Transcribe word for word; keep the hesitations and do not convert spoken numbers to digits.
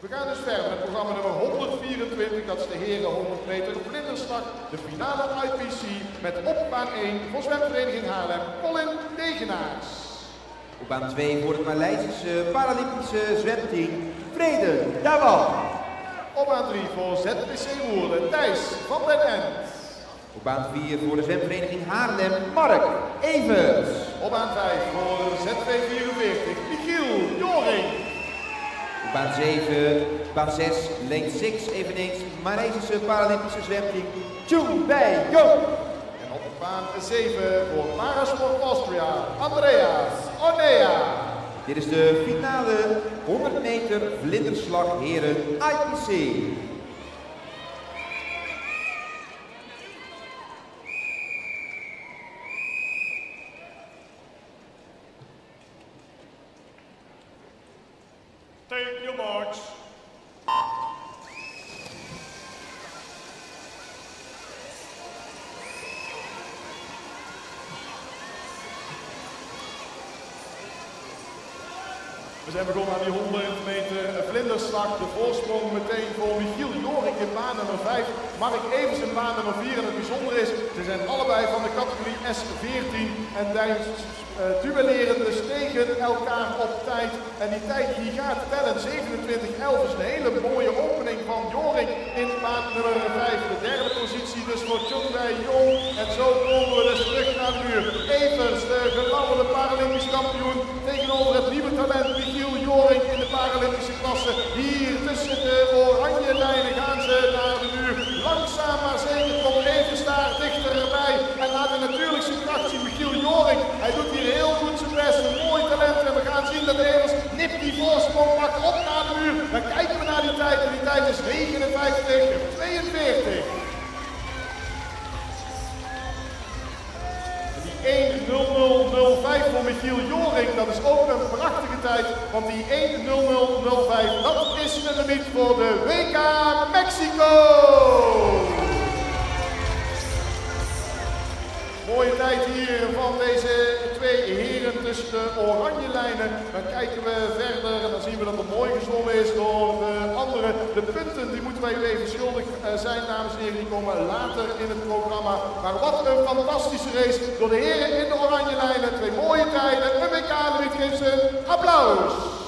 We gaan dus verder met programma nummer honderdvierentwintig, dat is de heren honderd meter vlinderslag, de finale I P C met op baan één voor zwemvereniging Haarlem, Colin Degenaars. Op baan twee voor het Maleisische Paralympische zwemteam, Vrede Dawan. Op baan drie voor Z P C Woerden, Thijs van den End. Op baan vier voor de zwemvereniging Haarlem, Mark Evers. Op baan vijf voor Z W vierenveertig, Michiel Joring. Op baan zeven, baan zes, lane zes, eveneens Maleisische Paralympische zwemteam, Chung Bei Jong. En op baan zeven voor Parasport Austria, Andreas Onea. Dit is de finale honderd meter vlinderslag heren I P C. Take your marks. We zijn begonnen aan die honderd meter vlinderslag. De voorsprong meteen voor Michiel Joring in baan nummer vijf. Mark Evers in baan nummer vier. En het bijzondere is, ze zijn allebei van de categorie S veertien. En tijdens uh, duelleren dus tegen elkaar op tijd. En die tijd die gaat tellen. zevenentwintig elf is een hele mooie opening van Joring in baan nummer vijf. De derde positie dus voor Chung Bei Jong. En zo komen we dus terug naar de muur. Evers, de gelauwerde Paralympisch kampioen, tegenover het nieuwe talent Michiel Joring in de Paralympische klasse. Hier tussen de oranje lijnen gaan ze naar de muur. Langzaam maar zeker komt Evers daar dichterbij. En laat hij natuurlijk zijn kracht zien. Michiel Joring, hij doet hier heel goed zijn best. Een mooi talent. En we gaan zien dat Evers nipt die voorsprong pakt op naar de muur. Dan kijken we naar die tijd. En die tijd is negenenvijftig tweeënveertig. één nul nul nul vijf voor Michiel Joring, dat is ook een prachtige tijd, want die één nul nul nul vijf, dat is de limiet voor de W K Mexico! Mooie tijd hier van deze twee heren tussen de oranje lijnen. Dan kijken we verder en dan zien we dat het mooi gezwommen is door de anderen. De punten die moeten wij u even schuldig zijn, dames en heren, die komen later in het programma. Maar wat een fantastische race door de heren in de oranje lijnen. Twee mooie tijden, een W K-limiet, geeft ze een applaus.